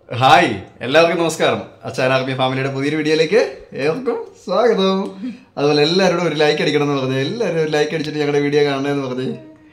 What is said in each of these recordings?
Hi എല്ലാവർക്കും നമസ്കാരം. അച്ചായനാർമി ഫാമിലിയുടെ പുതിയൊരു വീഡിയോയിലേക്ക് ഏവർക്കും സ്വാഗതം. അതുപോലെ എല്ലാവരോടും ഒരു ലൈക്ക് അടിക്കണം എന്ന് പറഞ്ഞു. എല്ലാവരും ഒരു ലൈക്ക് അടിച്ചിട്ട് ഞങ്ങളുടെ വീഡിയോ കാണണമെന്ന് പറഞ്ഞു.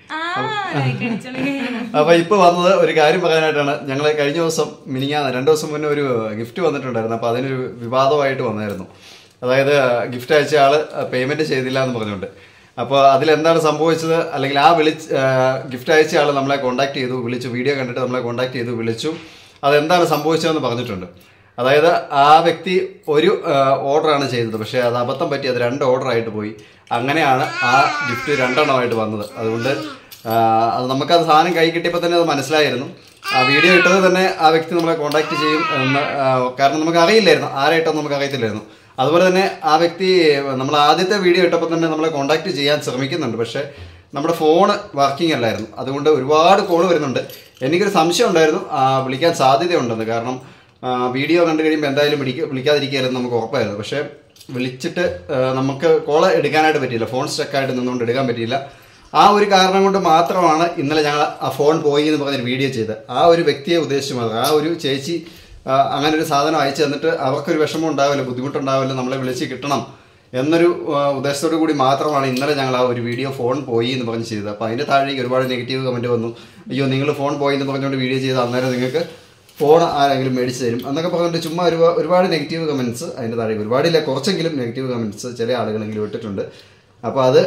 അപ്പൊ ഇപ്പൊ വന്നത് ഒരു കാര്യം പറയാനായിട്ടാണ്. ഞങ്ങൾ കഴിഞ്ഞ ദിവസം മിനിങ്ങാന്ന് 2 ദിവസം മുന്നേ ഒരു ഗിഫ്റ്റ് വന്നിട്ടുണ്ടായിരുന്നു. അപ്പൊ അതിനൊരു വിവാദമായിട്ട് വന്നായിരുന്നു. അതായത് ഗിഫ്റ്റ് അയച്ച ആള് പേയ്മെന്റ് ചെയ്തില്ല എന്ന് പറഞ്ഞുകൊണ്ട്. അപ്പോൾ അതിലെന്താണ് സംഭവിച്ചത്, അല്ലെങ്കിൽ ആ ഗിഫ്റ്റ് അയച്ച ആൾ നമ്മളെ കോൺടാക്ട് ചെയ്തു, വിളിച്ചു, വീഡിയോ കണ്ടിട്ട് നമ്മളെ കോൺടാക്ട് ചെയ്തു, വിളിച്ചു. അതെന്താണ് സംഭവിച്ചതെന്ന് പറഞ്ഞിട്ടുണ്ട്. അതായത് ആ വ്യക്തി ഒരു ഓർഡറാണ് ചെയ്തത്, പക്ഷേ അത് അബദ്ധം പറ്റി അത് 2 ഓർഡറായിട്ട് പോയി. അങ്ങനെയാണ് ആ ഗിഫ്റ്റ് 2 എണ്ണമായിട്ട് വന്നത്. അതുകൊണ്ട് അത് നമുക്കത് സാധനം കൈ കിട്ടിയപ്പോൾ തന്നെ അത് മനസ്സിലായിരുന്നു. ആ വീഡിയോ ഇട്ടത് തന്നെ ആ വ്യക്തി നമ്മളെ കോൺടാക്ട് ചെയ്യും എന്ന്, കാരണം നമുക്ക് അറിയില്ലായിരുന്നു, ആരായിട്ടൊന്നും നമുക്ക് അറിയത്തില്ലായിരുന്നു. അതുപോലെ തന്നെ ആ വ്യക്തി നമ്മൾ ആദ്യത്തെ വീഡിയോ ഇട്ടപ്പോൾ തന്നെ നമ്മളെ കോൺടാക്ട് ചെയ്യാൻ ശ്രമിക്കുന്നുണ്ട്, പക്ഷേ നമ്മുടെ ഫോണ് വർക്കിംഗ് അല്ലായിരുന്നു. അതുകൊണ്ട് ഒരുപാട് കോൾ വരുന്നുണ്ട്. എനിക്കൊരു സംശയം ഉണ്ടായിരുന്നു വിളിക്കാൻ സാധ്യതയുണ്ടെന്ന്. കാരണം വീഡിയോ കണ്ടു കഴിയുമ്പോൾ എന്തായാലും വിളിക്കാതിരിക്കുകയായിരുന്നു നമുക്ക് ഉറപ്പായിരുന്നു. പക്ഷേ വിളിച്ചിട്ട് നമുക്ക് കോൾ എടുക്കാനായിട്ട് പറ്റിയില്ല, ഫോൺ സ്റ്റക്കായിട്ട് നിന്നുകൊണ്ട് എടുക്കാൻ പറ്റിയില്ല. ആ ഒരു കാരണം കൊണ്ട് മാത്രമാണ് ഇന്നലെ ഞങ്ങൾ ആ ഫോൺ പോയി എന്ന് പറഞ്ഞൊരു വീഡിയോ ചെയ്ത് ആ ഒരു വ്യക്തിയെ ഉദ്ദേശിച്ച് മാത്രം. ആ ഒരു ചേച്ചി അങ്ങനെ ഒരു സാധനം അയച്ചു തന്നിട്ട് അവർക്കൊരു വിഷമം ഉണ്ടാവില്ല, ബുദ്ധിമുട്ടുണ്ടാവില്ല, നമ്മളെ വിളിച്ച് കിട്ടണം എന്നൊരു ഉദ്ദേശത്തോടു കൂടി മാത്രമാണ് ഇന്നലെ ഞങ്ങൾ ആ ഒരു വീഡിയോ ഫോൺ പോയി എന്ന് പറഞ്ഞ് ചെയ്തത്. അപ്പോൾ അതിൻ്റെ താഴേക്ക് ഒരുപാട് നെഗറ്റീവ് കമൻറ്റ് വന്നു. അയ്യോ, നിങ്ങൾ ഫോൺ പോയി എന്ന് പറഞ്ഞുകൊണ്ട് വീഡിയോ ചെയ്ത് അന്നേരം നിങ്ങൾക്ക് ഫോൺ ആരെങ്കിലും മേടിച്ച് തരും എന്നൊക്കെ പറഞ്ഞിട്ട് ചുമ്മാ ഒരുപാട് നെഗറ്റീവ് കമൻറ്റ്സ് അതിൻ്റെ താഴേക്ക്, ഒരുപാടില്ല, കുറച്ചെങ്കിലും നെഗറ്റീവ് കമൻറ്റ്സ് ചില ആളുകളെങ്കിലും ഇട്ടിട്ടുണ്ട്. അപ്പോൾ അത്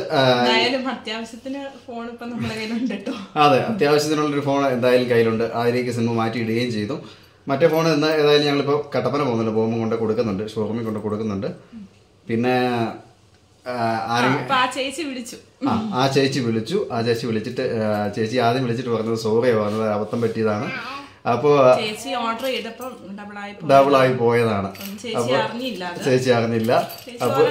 അതെ, അത്യാവശ്യത്തിനുള്ളൊരു ഫോൺ എന്തായാലും കയ്യിലുണ്ട്. അതിലേക്ക് സിം മാറ്റിയിടുകയും ചെയ്തു. മറ്റേ ഫോൺ ഇന്ന് ഏതായാലും ഞങ്ങളിപ്പോൾ കട്ടപ്പന പോകുന്നുണ്ട്, പോകുമ്പോൾ കൊണ്ട് കൊടുക്കുന്നുണ്ട്, ഷോറൂമിൽ കൊണ്ട് കൊടുക്കുന്നുണ്ട്. പിന്നെ ആ ചേച്ചി വിളിച്ചു. ആ ചേച്ചി വിളിച്ചിട്ട് ചേച്ചി ആദ്യം വിളിച്ചിട്ട് പറഞ്ഞത് സോറിയാണ് പറഞ്ഞത്, അബദ്ധം പറ്റിയതാണ്. അപ്പോൾ ഡബിൾ ആയി പോയതാണ്. അപ്പോൾ ചേച്ചി അറിഞ്ഞില്ല. അപ്പോൾ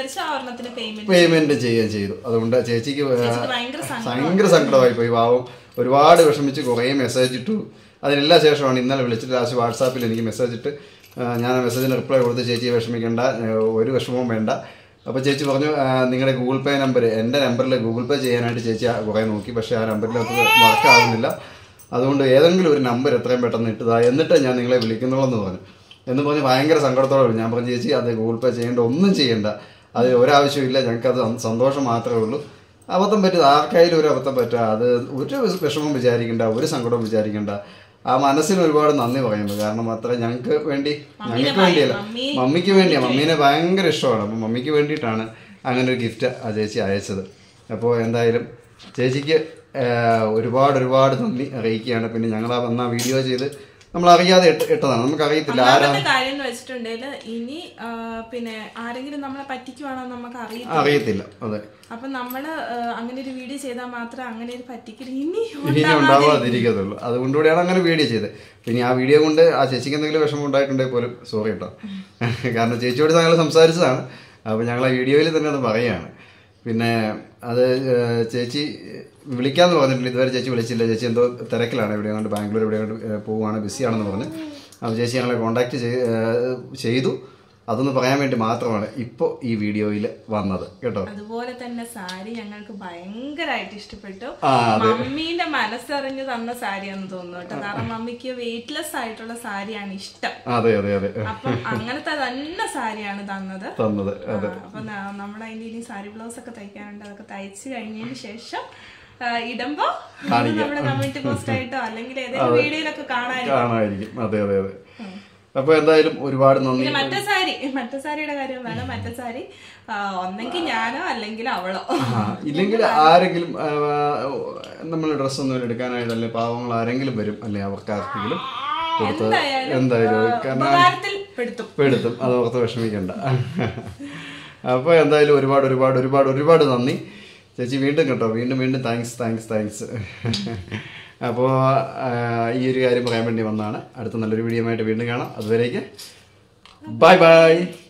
പേയ്മെന്റ് ചെയ്യുകയും ചെയ്തു. അതുകൊണ്ട് ചേച്ചിക്ക് ഭയങ്കര സങ്കടമായി പോയി. പാവം ഒരുപാട് വിഷമിച്ച് കുറേ മെസ്സേജ് ഇട്ടു. അതിനെല്ലാം ശേഷമാണ് ഇന്നലെ വിളിച്ചിട്ട് ലാസ്റ്റ് വാട്സാപ്പിൽ എനിക്ക് മെസ്സേജ് ഇട്ട് ഞാൻ ആ മെസ്സേജിന് റിപ്ലൈ കൊടുത്ത് ചേച്ചിയെ വിഷമിക്കേണ്ട, ഒരു വിഷമവും വേണ്ട. അപ്പോൾ ചേച്ചി പറഞ്ഞു നിങ്ങളുടെ ഗൂഗിൾ പേ നമ്പർ, എൻ്റെ നമ്പറിൽ ഗൂഗിൾ പേ ചെയ്യാനായിട്ട് ചേച്ചി കുറേ നോക്കി, പക്ഷേ ആ നമ്പറിലൊക്കെ വർക്കാവുന്നില്ല. അതുകൊണ്ട് ഏതെങ്കിലും ഒരു നമ്പർ എത്രയും പെട്ടെന്ന് ഇട്ടതാ, എന്നിട്ട് ഞാൻ നിങ്ങളെ വിളിക്കുന്നുള്ളൂ എന്ന് പറഞ്ഞ് ഭയങ്കര സങ്കടത്തോടെ ഞാൻ പറഞ്ഞു ചേച്ചി അത് ഗൂഗിൾ പേ ചെയ്യേണ്ട, ഒന്നും ചെയ്യേണ്ട, അത് ഒരാവശ്യമില്ല, ഞങ്ങൾക്കത് സന്തോഷം മാത്രമേ ഉള്ളൂ. അബദ്ധം പറ്റും, ആർക്കായാലും ഒരു അബദ്ധം പറ്റുക, അത് ഒരു വിഷമം വിചാരിക്കേണ്ട, ഒരു സങ്കടവും വിചാരിക്കേണ്ട. ആ മനസ്സിന് ഒരുപാട് നന്ദി പറയുന്നു. കാരണം അത്ര ഞങ്ങൾക്ക് വേണ്ടിയല്ല, മമ്മിക്ക് വേണ്ടിയാണ്. മമ്മീനെ ഭയങ്കര ഇഷ്ടമാണ്. അപ്പം മമ്മിക്ക് വേണ്ടിയിട്ടാണ് അങ്ങനെ ഒരു ഗിഫ്റ്റ് ആ ചേച്ചി അയച്ചത്. അപ്പോൾ എന്തായാലും ചേച്ചിക്ക് ഒരുപാട് നന്ദി അറിയിക്കുകയാണ്. പിന്നെ ഞങ്ങൾ വന്ന വീഡിയോ ചെയ്ത് നമ്മൾ അറിയാതെ ഇട്ടതാണ്, നമുക്ക് അറിയത്തില്ല ആരാണ് കാര്യം വെച്ചിട്ടുണ്ടെങ്കിൽ ഇനി പിന്നെ ആരെങ്കിലും നമ്മളെ പറ്റിക്കുവാണോ നമുക്ക് അറിയത്തില്ല. അതെ, അപ്പൊ നമ്മള് അങ്ങനെ ഒരു വീഡിയോ ചെയ്താൽ മാത്രമേ അങ്ങനെ ഒരു പറ്റിക്കൽ ഇനി ഉണ്ടാവാതിരിക്കത്തുള്ളൂ. അതുകൊണ്ടുകൂടിയാണ് അങ്ങനെ വീഡിയോ ചെയ്തത്. പിന്നെ ആ വീഡിയോ കൊണ്ട് ആ ചേച്ചിക്ക് എന്തെങ്കിലും വിഷമം ഉണ്ടായിട്ടുണ്ടെങ്കിൽ പോലും സോറി കേട്ടോ. കാരണം ചേച്ചിയോട് ഞങ്ങൾ സംസാരിച്ചതാണ്. അപ്പോൾ ഞങ്ങൾ ആ വീഡിയോയിൽ തന്നെ അത് പറയുകയാണ്. പിന്നെ അത് ചേച്ചി വിളിക്കാമെന്ന് പറഞ്ഞിട്ടുണ്ട്, ഇതുവരെ ചേച്ചി വിളിച്ചില്ല. ചേച്ചി എന്തോ തിരക്കിലാണ്, എവിടെയോ കൊണ്ട് ബാംഗ്ലൂർ എവിടെയോ കൊണ്ട് പോവുകയാണ്, ബിസിയാണെന്ന് പറഞ്ഞ്. അപ്പോൾ ചേച്ചി ഞങ്ങളെ കോൺടാക്ട് ചെയ്തു. അതൊന്ന് പറയാൻ വേണ്ടി മാത്രമാണ് ഇപ്പോൾ ഈ വീഡിയോയിൽ വന്നത് കേട്ടോ. അതുപോലെ തന്നെ സാരി ഞങ്ങൾക്ക് ഭയങ്കരമായിട്ട് ഇഷ്ടപ്പെട്ടു. മമ്മീന്റെ മനസ്സറിഞ്ഞ് തന്ന സാരിയാണെന്ന് തോന്നുന്നു കേട്ടോ. കാരണം മമ്മിക്ക് വെയിറ്റ്ലെസ് ആയിട്ടുള്ള സാരിയാണ് ഇഷ്ടം. അതെ, അപ്പം അങ്ങനത്തെ തന്നെ സാരിയാണ് തന്നത്. അപ്പൊ നമ്മളതിന്റെ ഇനി സാരി ബ്ലൗസ് ഒക്കെ തയ്ക്കാനുണ്ട്. അതൊക്കെ തയ്ച്ചു കഴിഞ്ഞതിന് ശേഷം ഇടുമ്പോ നമ്മുടെ കമ്മ്യൂണിറ്റി പോസ്റ്റ് ആയിട്ടോ അല്ലെങ്കിൽ ഏതെങ്കിലും വീഡിയോയിലൊക്കെ കാണാനായിരിക്കും. അതെ. അപ്പൊ എന്തായാലും ഒരുപാട് നന്ദി. മറ്റേ സാരിയുടെ കാര്യം വേണം. മറ്റേ സാരി ഒന്നെങ്കിൽ ഞാനോ അല്ലെങ്കിൽ അവളോ, ഇല്ലെങ്കിൽ ആരെങ്കിലും നമ്മൾ ഡ്രസ്സൊന്നും എടുക്കാനായിട്ട് അല്ലെ പാവങ്ങൾ ആരെങ്കിലും വരും, അല്ലെ അവർക്ക് ആർക്കെങ്കിലും കൊടുത്ത് എന്തായാലും പെടുത്തും. അത് ഓർത്ത് വിഷമിക്കണ്ട. അപ്പൊ എന്തായാലും ഒരുപാട് നന്ദി ചേച്ചി. വീണ്ടും കേട്ടോ, വീണ്ടും താങ്ക്സ്. അപ്പോൾ ഈ ഒരു കാര്യം പറയാൻ വേണ്ടി വന്നതാണ്. അടുത്ത നല്ലൊരു വീഡിയോ ആയിട്ട് വീണ്ടും കാണാം. അതുവരേക്ക് ബൈ.